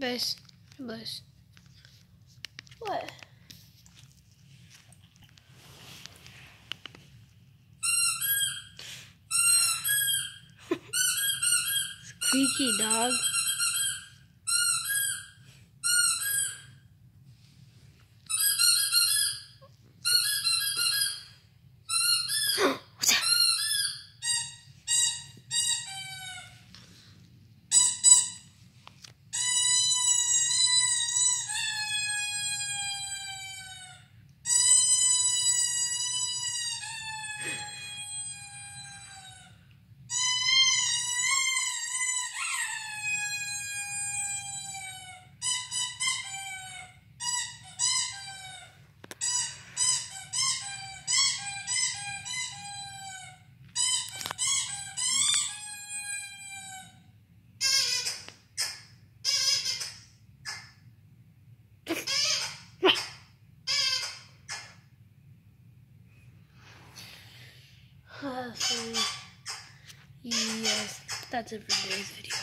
Buzz. Buzz. What? Squeaky dog. What's that? So, yes, that's it for today's video.